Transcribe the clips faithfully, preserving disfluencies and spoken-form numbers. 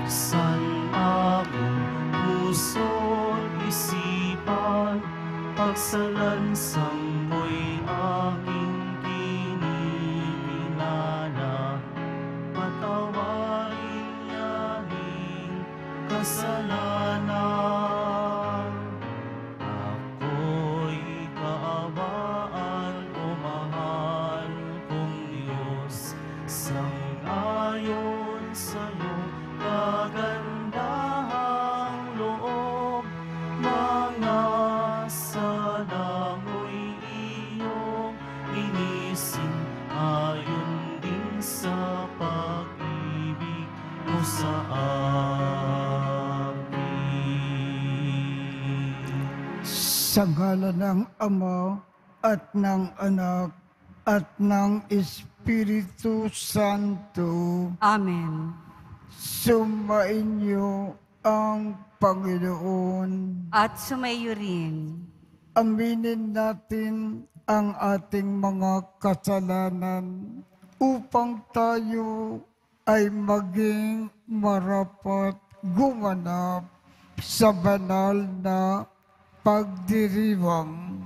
buksan among puso't isipan, pagsalansang mo'y aking kinikilala, patawarin niyahing kasalanan. Ako'y kaawaan o mahal kong Diyos, sang-ayon sa'yo kagandahang loob, mga sala mo'y iyong linisin, ayon din sa pag-ibig mo sa akin. Sa ngala ng Ama at ng Anak at ng Espiritu Santo, Amen. sumainyo ang Panginoon. At sumayo rin. Aminin natin ang ating mga kasalanan upang tayo ay maging marapat gumanap sa banal na pagdiriwang.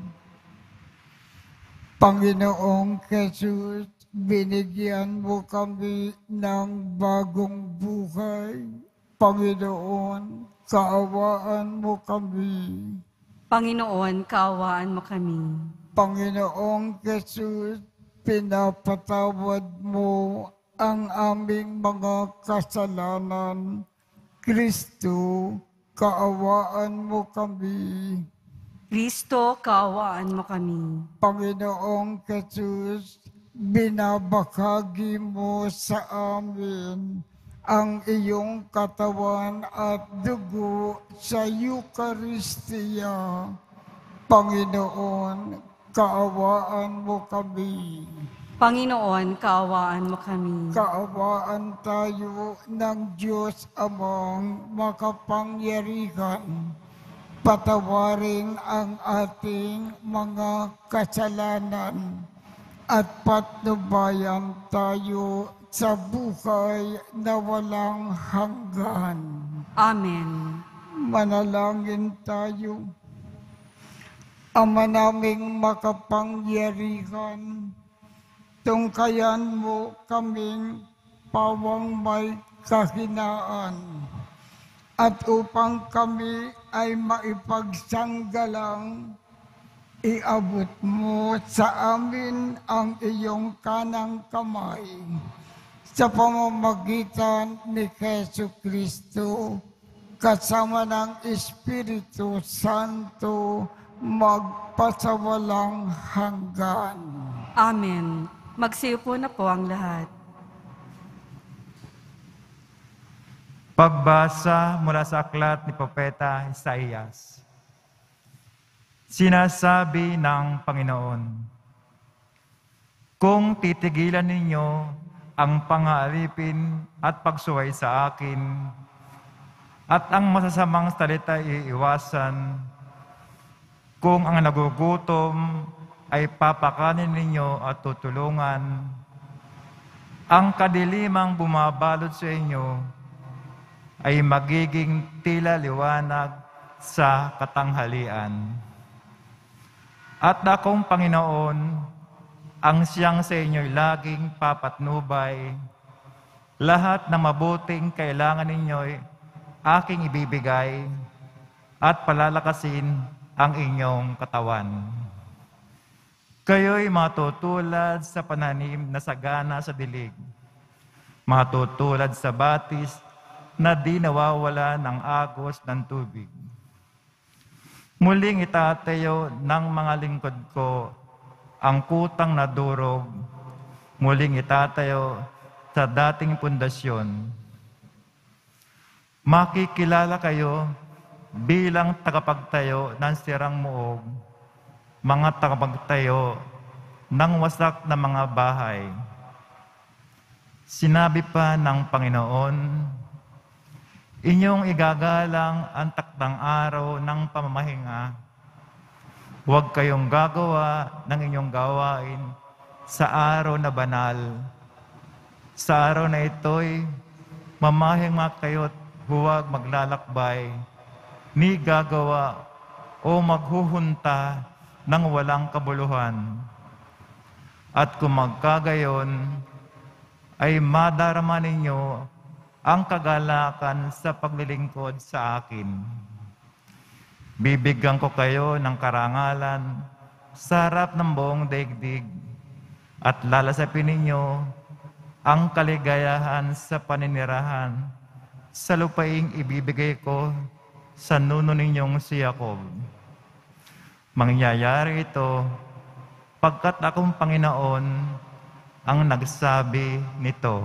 Panginoong Jesus, binigyan mo kami ng bagong buhay. Panginoon, kaawaan mo kami. Panginoon, kaawaan mo kami. Panginoong Jesus, pinapatawad mo ang aming mga kasalanan. Kristo, kaawaan mo kami. Kristo, kaawaan mo kami. Panginoong Jesus, binabahagi mo sa amin ang iyong katawan at dugo sa Eucharistia. Panginoon, kaawaan mo kami. Panginoon, kaawaan mo kami. Kaawaan tayo ng Diyos Amang makapangyarihan. Patawarin ang ating mga kasalanan at patnubayan tayo sa buhay na walang hanggan. Amen. Manalangin tayo. Ama naming makapangyarihan, tungkayan mo kaming pawang may kahinaan, at upang kami ay maipagsanggalang, iabot mo sa amin ang iyong kanang kamay sa pamamagitan ni Jesucristo, kasama ng Espiritu Santo, magpasawalang hanggan. Amen. Magsiupo na po ang lahat. Pagbasa mula sa aklat ni Propeta Isaías. Sinasabi ng Panginoon, kung titigilan ninyo ang pang-aalipin at pagsuway sa akin, at ang masasamang salita iiwasan, kung ang nagugutom ay papakanin ninyo at tutulungan, ang kadilimang bumabalot sa inyo ay magiging tila liwanag sa katanghalian. At akong Panginoon, ang siyang sa inyo'y laging papatnubay, lahat ng mabuting kailangan ninyo'y aking ibibigay at palalakasin ang inyong katawan. Kayo'y matutulad sa pananim na sagana sa dilig, matutulad sa batis na di nawawala ng agos ng tubig. Muling itatayo ng mga lingkod ko ang kutang na durog, muling itatayo sa dating pundasyon. Makikilala kayo bilang tagapagtayo ng sirang muog, mga tagapagtayo ng wasak na mga bahay. Sinabi pa ng Panginoon, inyong igagalang ang takdang araw ng pamamahinga. Huwag kayong gagawa ng inyong gawain sa araw na banal. Sa araw na ito'y mamahinga kayo't huwag maglalakbay, ni gagawa o maghuhunta ng walang kabuluhan. At kung magkagayon, ay madarama ninyo ang kagalakan sa paglilingkod sa akin. Bibigyan ko kayo ng karangalan sa harap ng buong daigdig at lalasapin ninyo ang kaligayahan sa paninirahan sa lupaing ibibigay ko sa nuno ninyong si Jacob. Mangyayari ito pagkat akong Panginoon ang nagsabi nito.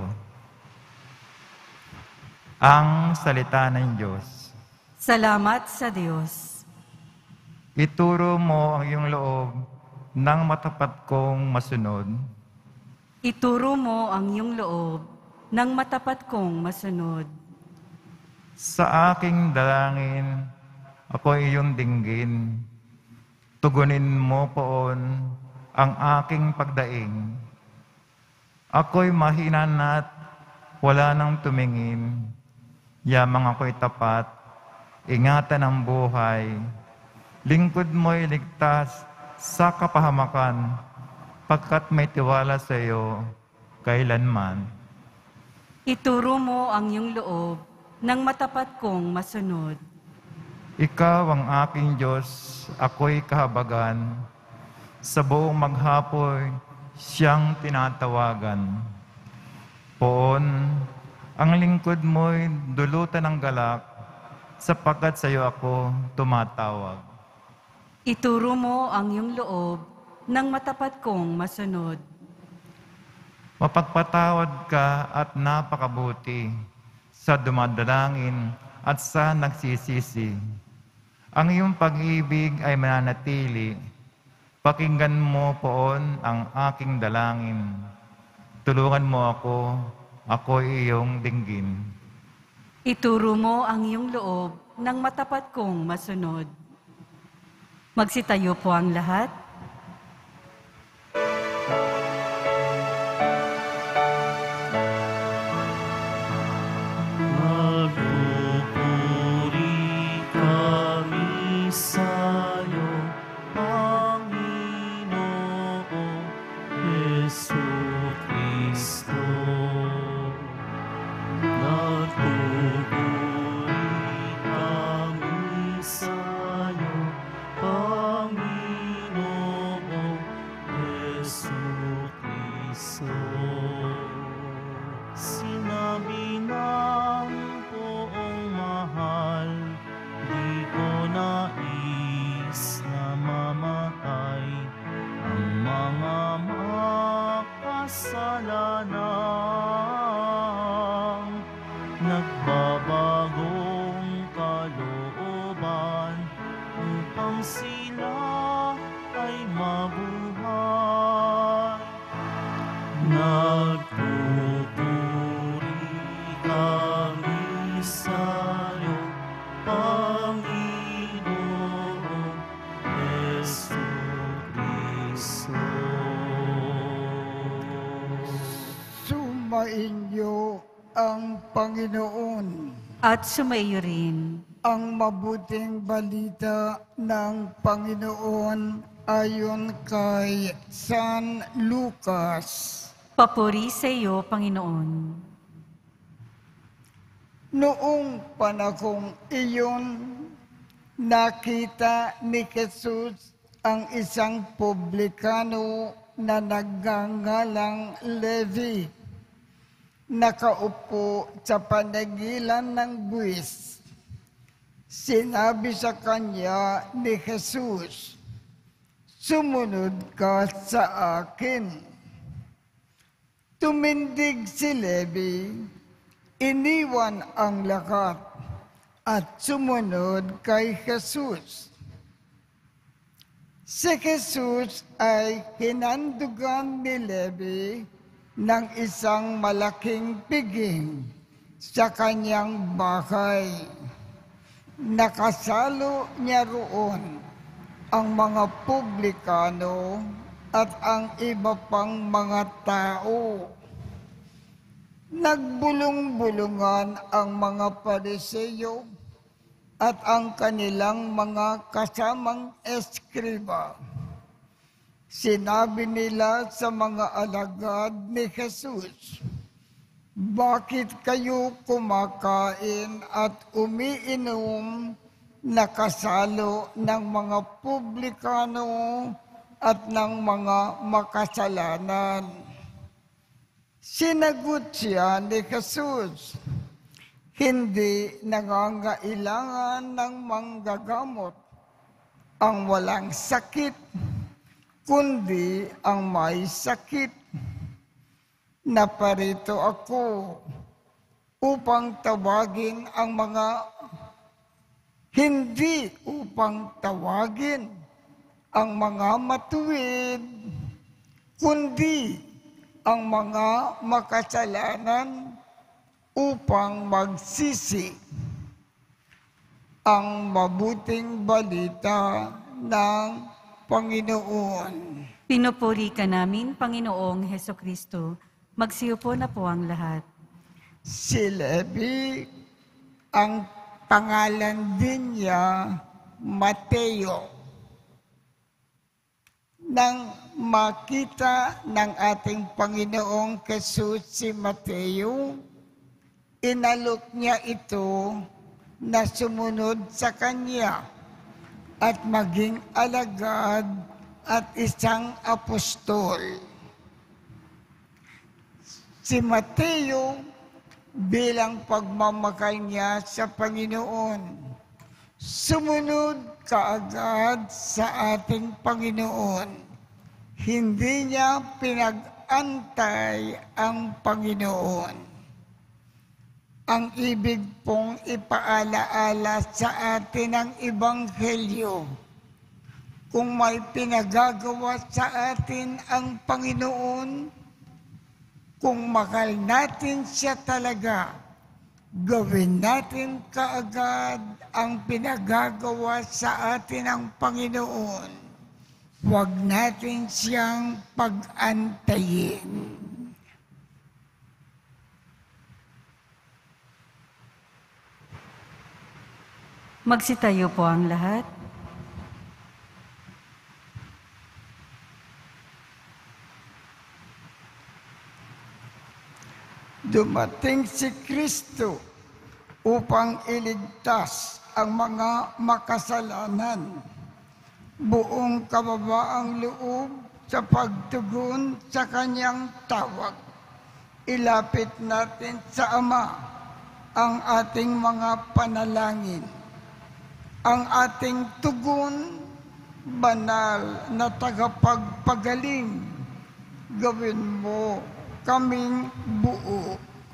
Ang salita ng Diyos. Salamat sa Diyos. Ituro mo ang iyong loob ng matapat kong masunod. Ituro mo ang iyong loob ng matapat kong masunod. Sa aking dalangin, ako iyong dinggin. Tugunin mo poon ang aking pagdaing. Ako'y mahina na't wala nang tumingin. Yamang ako'y tapat, ingatan ang buhay. Lingkod mo'y ligtas sa kapahamakan, pagkat may tiwala sa iyo kailanman. Ituro mo ang iyong loob ng matapat kong masunod. Ikaw ang aking Diyos, ako'y kahabagan. Sa buong maghapon, siyang tinatawagan. Poon, ang lingkod mo'y dulutan ng galak, sapagkat sa iyo ako tumatawag. Ituro mo ang iyong loob ng matapat kong masunod. Mapagpatawad ka at napakabuti sa dumadalangin at sa nagsisisi. Ang iyong pag-ibig ay mananatili. Pakinggan mo poon ang aking dalangin. Tulungan mo ako, ako iyong dinggin. Ituro mo ang iyong loob ng matapat kong masunod. Magsitayo po ang lahat. Magpupuri kami sa'yo, Panginoon Jesucristo. Magpupuri kami sa'yo, Panginoon Jesucristo. Sinabi ng poong mahal, di ko nais na mamatay ang mga makasalanang nagbabagong kalooban upang sila ay mabuhay. Nagpupuri kami sa'yo, Panginoon Jesucristo. Sumainyo ang Panginoon. At sumaiyo rin. Ang mabuting balita ng Panginoon ayon kay San Lucas. Papuri sa iyo, Panginoon. Noong panahong iyon, nakita ni Jesus ang isang publikano na nagngangalang Levi, nakaupo sa panagilan ng buwis. Sinabi sa kanya ni Jesus, "Sumunod ka sa akin." Tumindig si Levi, iniwan ang lahat at sumunod kay Jesus. Si Jesus ay hinandugan ni Levi ng isang malaking piging sa kanyang bahay. Nakasalo niya roon ang mga publikano at ang iba pang mga tao. Nagbulong-bulungan ang mga Pariseyo at ang kanilang mga kasamang eskriba. Sinabi nila sa mga alagad ni Jesus, "Bakit kayo kumakain at umiinom na kasalo ng mga publikano at ng mga makasalanan?" Sinagot siya ni Jesus, "Hindi nangangailangan ng manggagamot ang walang sakit, kundi ang may sakit. Naparito ako upang tawagin ang mga hindi upang tawagin ang mga matuwid, kundi ang mga makasalanan upang magsisi." Ang mabuting balita ng Panginoon. Pinupuri ka namin, Panginoong Hesukristo. Magsiupo na po ang lahat. Si Levi, ang pangalan din niya, Mateo. Nang makita ng ating Panginoong Jesus si Mateo, inalok niya ito na sumunod sa kanya at maging alagad at isang apostol. Si Mateo, bilang pagmamahal niya sa Panginoon, sumunod kaagad sa ating Panginoon. Hindi niya pinag-antay ang Panginoon. Ang ibig pong ipaalaala sa atin ng Ebanghelyo, kung may pinagagawa sa atin ang Panginoon, kung mahal natin siya talaga, gawin natin kaagad ang pinagagawa sa atin ng Panginoon. Huwag natin siyang pag-antayin. Magsitayo po ang lahat. Dumating si Kristo upang iligtas ang mga makasalanan. Buong kababaang loob sa pagtugon sa kanyang tawag. Ilapit natin sa Ama ang ating mga panalangin. Ang ating tugon, banal na tagapagpagaling, gawin mo kaming buo.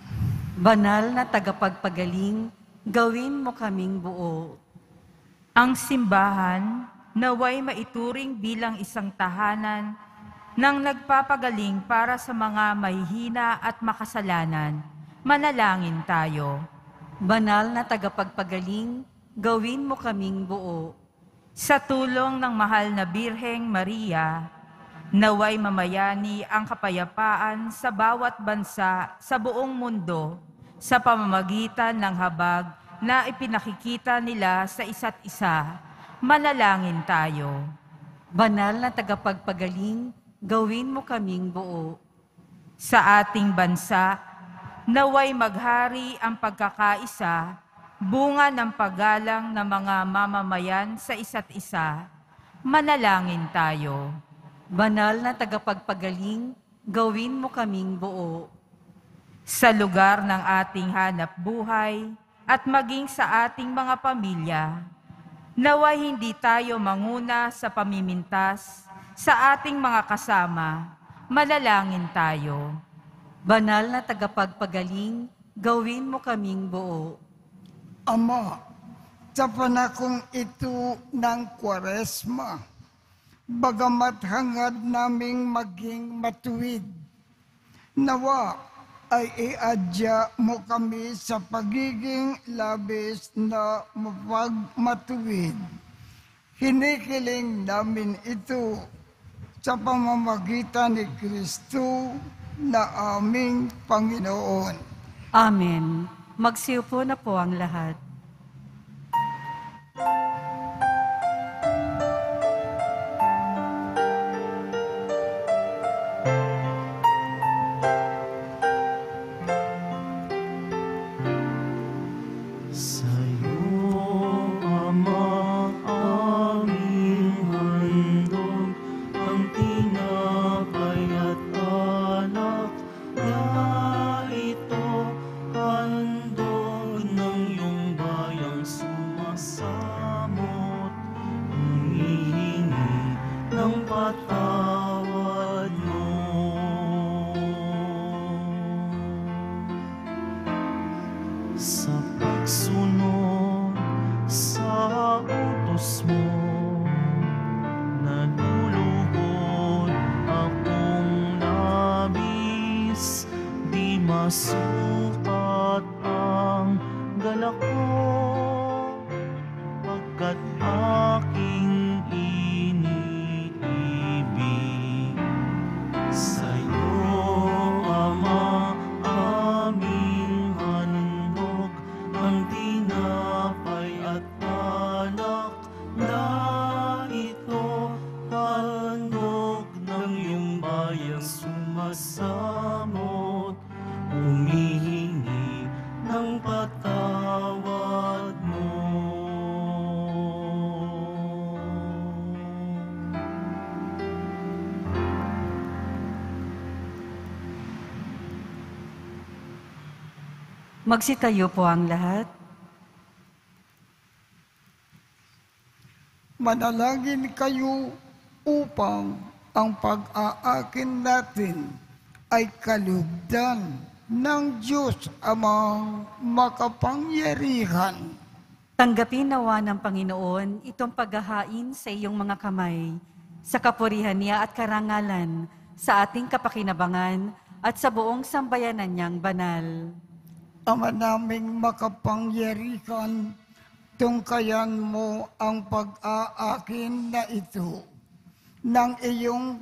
Banal na tagapagpagaling, gawin mo kaming buo. Ang simbahan naway maituring bilang isang tahanan ng nagpapagaling para sa mga mahihina at makasalanan. Manalangin tayo. Banal na tagapagpagaling, gawin mo kaming buo. Sa tulong ng mahal na Birheng Maria, naway mamayani ang kapayapaan sa bawat bansa sa buong mundo sa pamamagitan ng habag na ipinakikita nila sa isa't isa. Manalangin tayo. Banal na tagapagpagaling, gawin mo kaming buo. Sa ating bansa, naway maghari ang pagkakaisa, bunga ng paggalang ng mga mamamayan sa isa't isa. Manalangin tayo. Banal na tagapagpagaling, gawin mo kaming buo. Sa lugar ng ating hanap buhay at maging sa ating mga pamilya, naway hindi tayo manguna sa pamimintas sa ating mga kasama. Manalangin tayo. Banal na tagapagpagaling, gawin mo kaming buo. Ama, sa panakong ito ng Kwaresma, bagamat hangad naming maging matuwid, nawa ay iadya mo kami sa pagiging labis na mapagmatuwid. Hinikiling namin ito sa pamamagitan ni Kristo na aming Panginoon. Amen. Magsiupo na po ang lahat. Sa'yo, Ama, aming handog, ang tinapay at alak na ito, handog ng iyong bayang sumasamot, humihingi ng patawad mo. Sa pagsunod sa utos mo, naluluhod akong labis, di masukat ang galak ko, pagkat aking iniibig. Sa'yo, Ama, aming handog, ang tinapay at alak na ito, handog ng iyong bayang sumasamot, humihingi ng patawad mo. Magsitayo po ang lahat. Manalangin kayo upang ang pag-aakin natin ay kalugdan ng Diyos amang makapangyarihan. Tanggapin nawa ng Panginoon itong paghahain sa iyong mga kamay, sa kapurihan niya at karangalan, sa ating kapakinabangan at sa buong sambayanan niyang banal. Ama naming makapangyarihan, tungkayan mo ang pag-aakin na ito ng iyong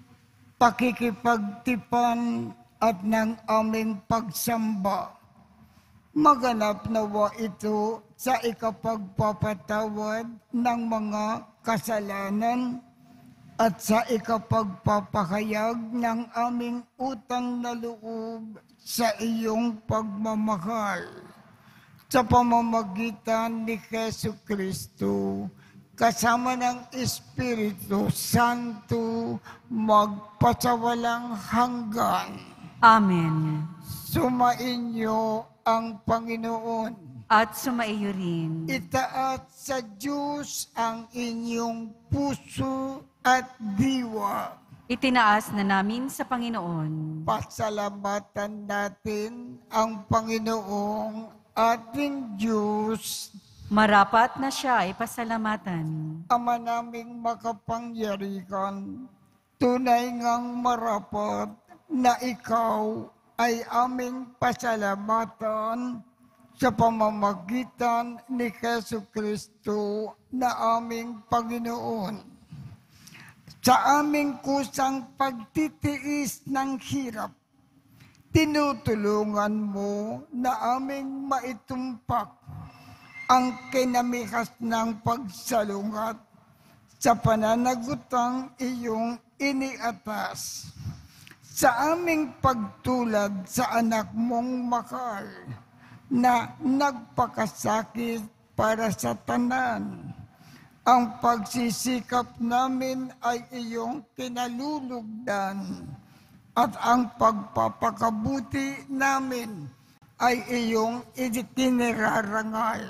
pakikipagtipan at ng aming pagsamba. Maganap nawa ito sa ikapagpapatawad ng mga kasalanan at sa ikapagpapahayag ng aming utang na loob sa iyong pagmamahal. Sa pamamagitan ni Jesu Kristo, kasama ng Espiritu Santo, magpasawalang hanggan. Amen. Sumainyo ang Panginoon. At sumaiyo rin. Itaat sa Diyos ang inyong puso at diwa. Itinaas na namin sa Panginoon. Pasalamatan natin ang Panginoong ating Diyos. Marapat na siya ay pasalamatan. Ama naming makapangyarihan, tunay ngang marapat na ikaw ay aming pasalamatan sa pamamagitan ni Jesu Kristo na aming Panginoon. Sa aming kusang pagtitiis ng hirap, tinutulungan mo na aming maitumpak ang kinamihas ng pagsalungat sa pananagutang iyong iniatas. Sa aming pagtulad sa anak mong mahal na nagpakasakit para sa tanan, ang pagsisikap namin ay iyong kinalulugdan at ang pagpapakabuti namin ay iyong itinirarangal.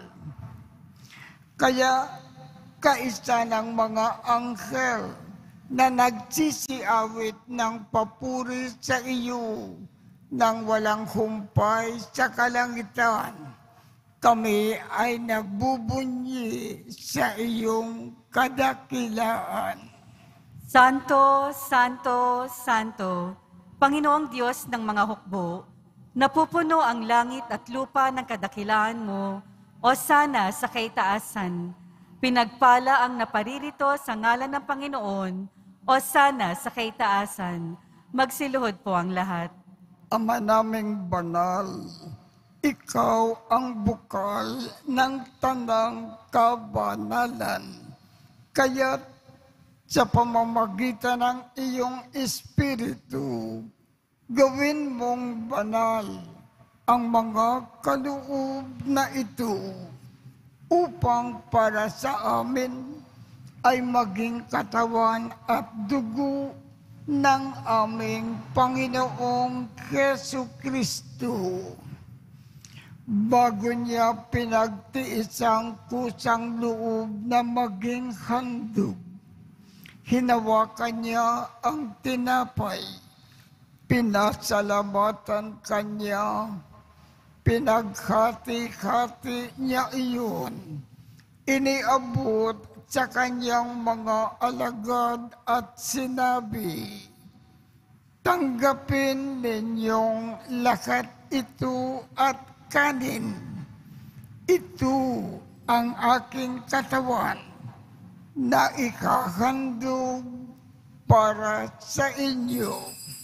Kaya kaisa ng mga anghel na nagsisiawit ng papuri sa iyo nang walang humpay sa kalangitan, kami ay nabubunyi sa iyong kadakilaan. Santo, Santo, Santo, Panginoong Diyos ng mga hukbo, napupuno ang langit at lupa ng kadakilaan mo, o sana sa kaitaasan. Pinagpala ang naparirito sa ngalan ng Panginoon, o sana sa kaitaasan. Magsiluhod po ang lahat. Ama naming banal, ikaw ang bukal ng tanang kabanalan. Kaya't sa pamamagitan ng iyong Espiritu, gawin mong banal ang mga kaloob na ito upang para sa amin ay maging katawan at dugo ng aming Panginoong Hesu Kristo. Bago niya pinagtiis ang kusang loob na maging handog, hinawakan niya ang tinapay, pinasalamatan kanya, pinaghati-hati niya iyon, iniabot sa kanyang mga alagad at sinabi, "Tanggapin ninyong lahat ito at kanin. Ito ang aking katawan na ikahandog para sa inyo."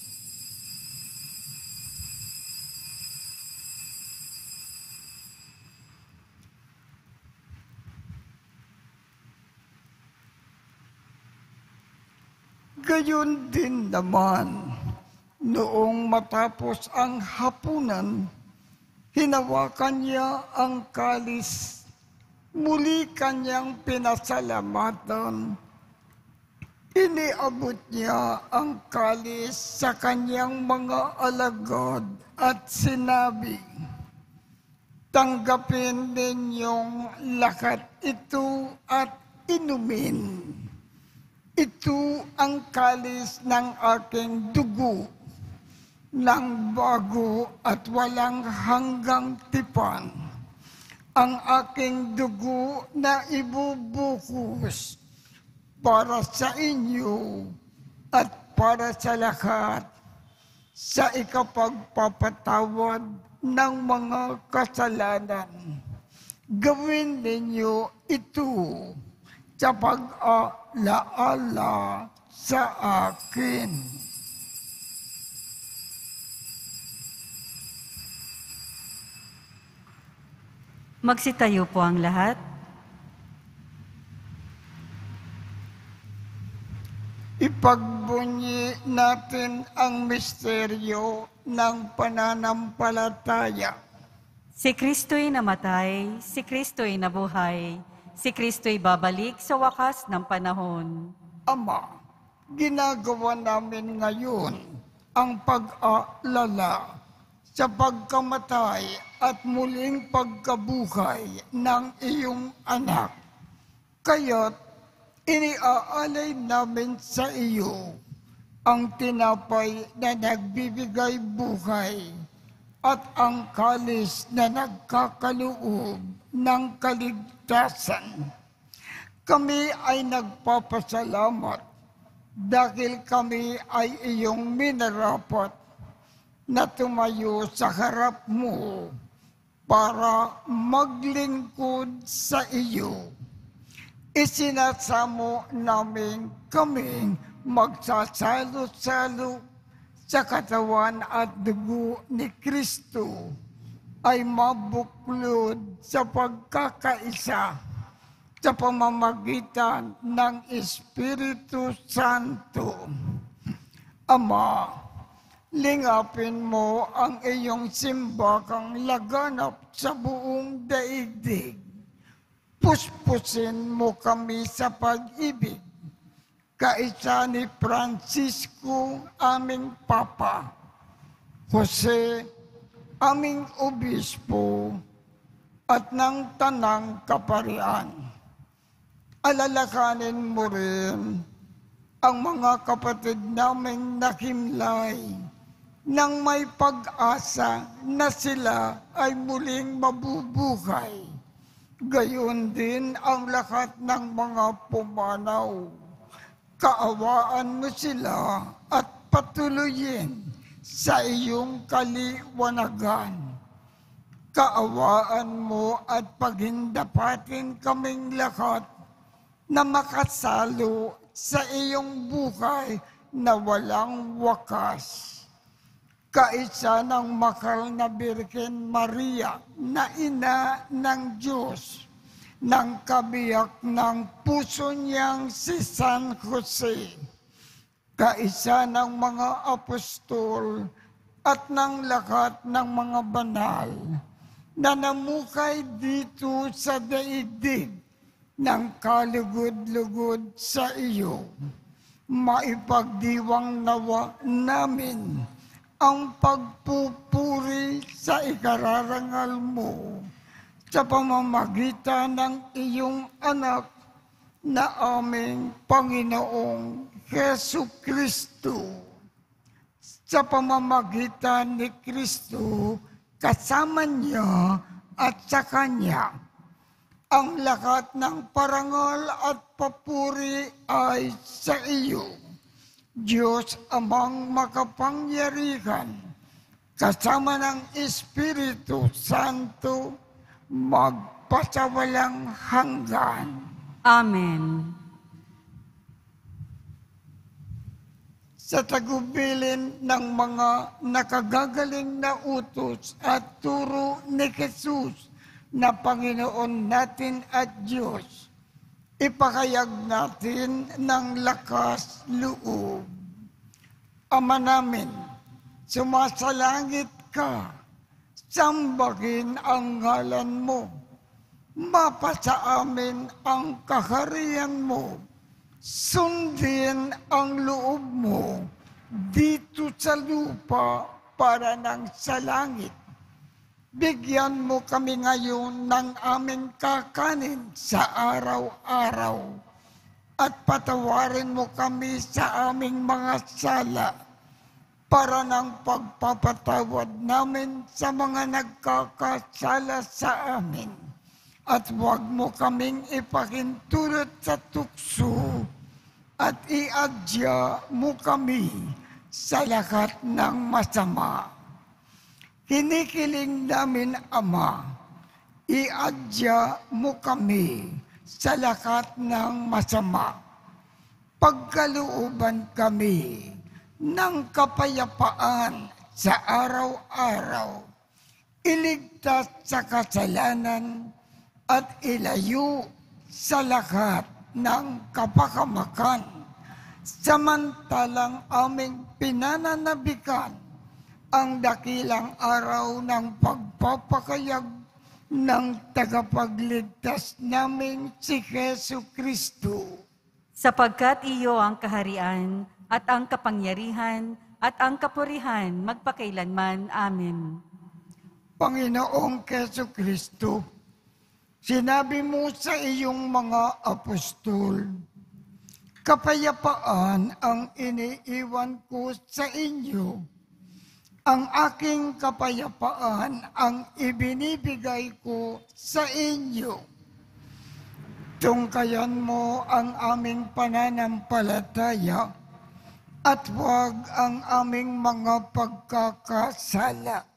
Gayon din naman, noong matapos ang hapunan, hinawakan niya ang kalis, muli kanyang pinasalamatan. Iniabot niya ang kalis sa kanyang mga alagad at sinabi, "Tanggapin ninyong lahat ito at inumin. Ito ang kalis ng aking dugo, ng bago at walang hanggang tipan. Ang aking dugo na ibubuhos para sa inyo at para sa lahat sa ikapagpapatawad ng mga kasalanan. Gawin ninyo ito sa pag-alaala sa akin." Magsitayo po ang lahat. Ipagbunyi natin ang misteryo ng pananampalataya. Si Kristo'y namatay, si Kristo'y nabuhay, si Kristo'y babalik sa wakas ng panahon. Ama, ginagawa namin ngayon ang pag-aalala sa pagkamatay at muling pagkabuhay ng iyong anak. Kaya't iniaalay namin sa iyo ang tinapay na nagbibigay buhay at ang kalis na nagkakaloob ng kaligtasan. Kami ay nagpapasalamat dahil kami ay iyong minarapat na tumayo sa harap mo para maglingkod sa iyo. Isinasamo namin kaming magsasalo-salo sa katawan at dugo ni Kristo ay mabuklod sa pagkakaisa sa pamamagitan ng Espiritu Santo. Ama, lingapin mo ang iyong simbakang laganap sa buong daigdig. Puspusin mo kami sa pag-ibig, kaisa ni Francisco, aming Papa, Jose, aming Obispo, at ng Tanang Kaparian. Alalakanin mo rin ang mga kapatid naming nakimlay nang may pag-asa na sila ay muling mabubuhay. Gayon din ang lahat ng mga pumanaw. Kaawaan mo sila at patuloyin sa iyong kaliwanagan. Kaawaan mo at paghindapatin kaming lahat na makasalo sa iyong buhay na walang wakas. Kaisa ng makal na Birhen Maria na ina ng Diyos, ng kabiyak ng puso niyang si San Jose, kaisa ng mga apostol at ng lahat ng mga banal na namukay dito sa daigdig ng kalugod-lugod sa iyo. Maipagdiwang nawa namin ang pagpupuri sa ikararangal mo sa pamamagitan ng iyong anak na aming Panginoong Hesu Kristo. Sa pamamagitan ni Kristo, kasama niya at sa Kanya, ang lahat ng parangal at papuri ay sa iyo, Diyos Amang makapangyarihan, kasama ng Espiritu Santo, magpasawalang hanggan. Amen. Sa tagubilin ng mga nakagagaling na utos at turo ni Jesus na Panginoon natin at Diyos, ipakayag natin ng lakas loob. Ama namin, sumasalangit ka, sambahin ang ngalan mo, mapasa amin ang kaharian mo, sundin ang loob mo dito sa lupa para nang sa langit. Bigyan mo kami ngayon ng aming kakanin sa araw-araw at patawarin mo kami sa aming mga sala para ng pagpapatawad namin sa mga nagkakasala sa amin. At huwag mo kaming ipakintulot sa tukso at iadya mo kami sa lahat ng masama. Kinikiling namin, Ama, iadya mo kami sa lahat ng masama. Pagkalooban kami ng kapayapaan sa araw-araw, iligtas sa kasalanan at ilayo sa lahat ng kapakamakan, samantalang aming pinananabikan ang dakilang araw ng pagpapakayag ng tagapagligtas namin si Jesu Kristo. Sapagkat iyo ang kaharian at ang kapangyarihan at ang kapurihan magpakailanman. Amen. Panginoong Jesu Kristo, sinabi mo sa iyong mga apostol, kapayapaan ang iniiwan ko sa inyo. Ang aking kapayapaan ang ibinibigay ko sa inyo. Tungkayan mo ang aming pananampalataya at huwag ang aming mga pagkakasala.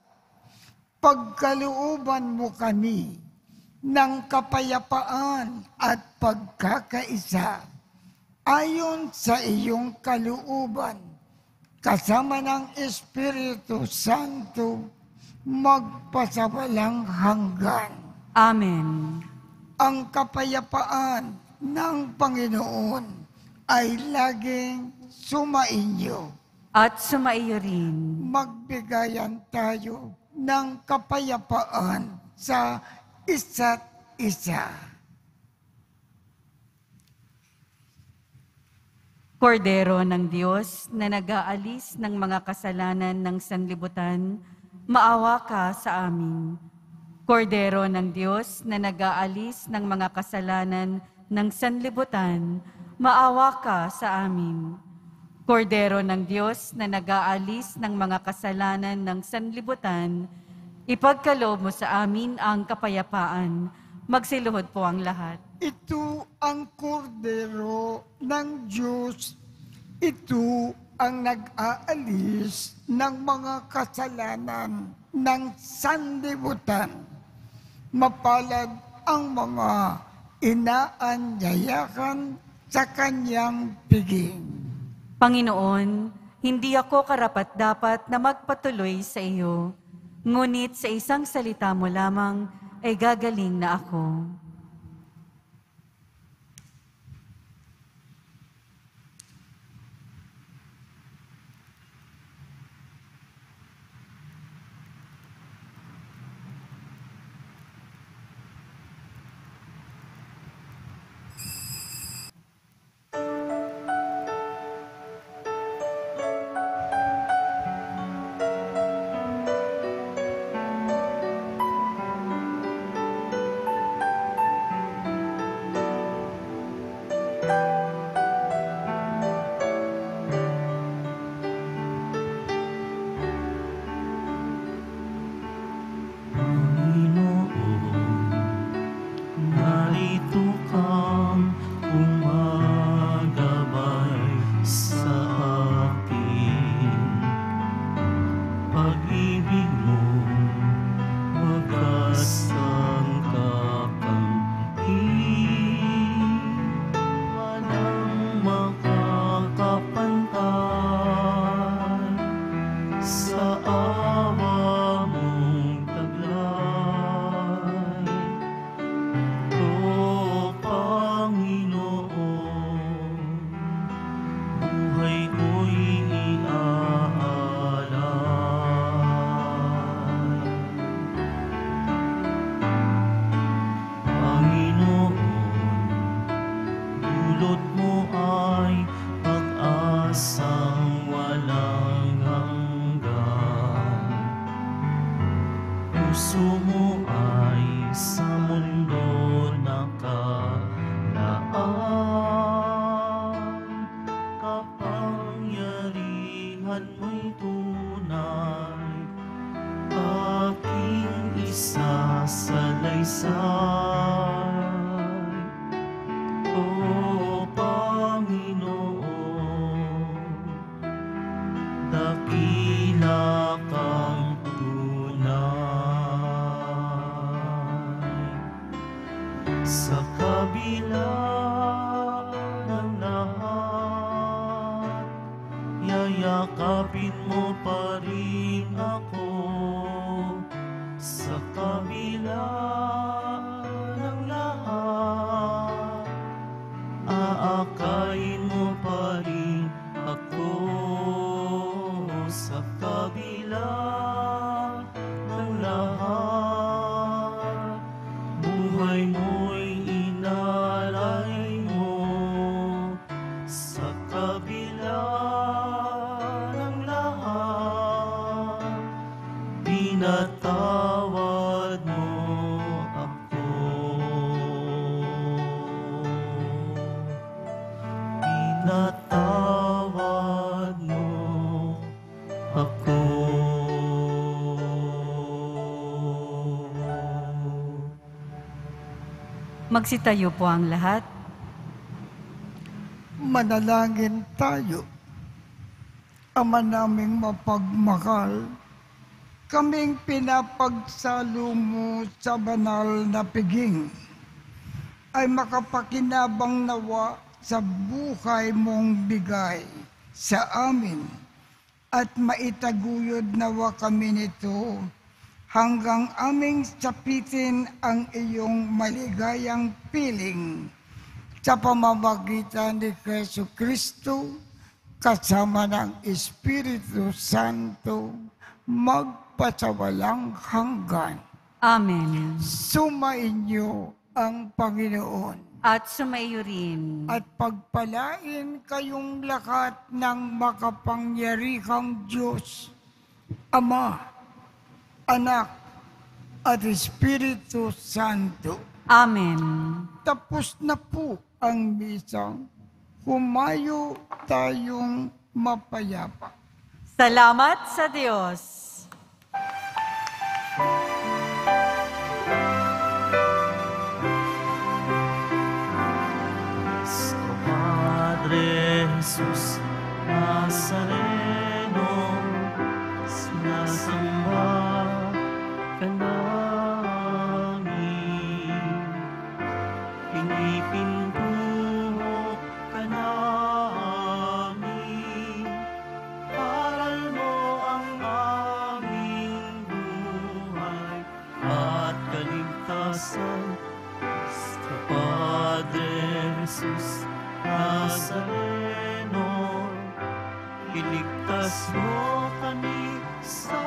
Pagkalooban mo kami ng kapayapaan at pagkakaisa ayon sa iyong kalooban, kasama ng Espiritu Santo, magpasawalang hanggan. Amen. Ang kapayapaan ng Panginoon ay laging sumainyo. At sumaiyo rin. Magbigayan tayo ng kapayapaan sa isa't isa. Kordero ng Diyos na nag-aalis ng mga kasalanan ng sanlibutan, maawa ka sa amin. Kordero ng Diyos na nag-aalis ng mga kasalanan ng sanlibutan, maawa ka sa amin. Kordero ng Diyos na nag-aalis ng mga kasalanan ng sanlibutan, ipagkaloob mo sa amin ang kapayapaan. Magsiluhod po ang lahat. Ito ang kordero ng Diyos. Ito ang nag-aalis ng mga kasalanan ng sanlibutan. Mapalad ang mga inaanyayakan sa kanyang piging. Panginoon, hindi ako karapat-dapat na magpatuloy sa iyo, ngunit sa isang salita mo lamang ay gagaling na ako. Yakapin mo pa rin ako sa kabila ng lahat. Aakayin mo pa rin ako sa kabila ng lahat. Buhay mo'y inalay mo sa kabila pinatawad mo ako. Pinatawad mo ako. Magsitayo po ang lahat. Manalangin tayo. Ama naming mapagmahal, kaming pinapagsalo mo sa banal na piging ay makapakinabang nawa sa buhay mong bigay sa amin at maitaguyod nawa kami nito hanggang aming sapitin ang iyong maligayang piling sa pamamagitan ni Jesu Kristo kasama ng Espiritu Santo magpasawalang hanggan. Amen. Sumainyo ang Panginoon. At sumaiyo rin. At pagpalain kayong lahat ng makapangyarihang Diyos, Ama, Anak, at Espiritu Santo. Amen. Tapos na po ang misang. Humayo tayong mapayapa. Salamat sa Diyos. Nuestro Padre Jesus Nazareno, sinasamba ka namin, pinipinto ka namin. Padre Jesus Nazareno, iligtas mo kami sa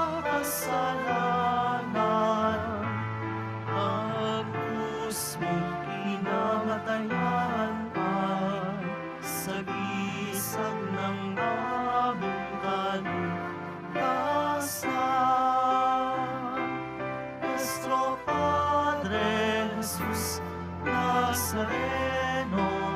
kasalanan. Ang krus mong kinamatayan ay sagisag ng aming kaligtasan. Nuestro Padre Jesus Nazareno,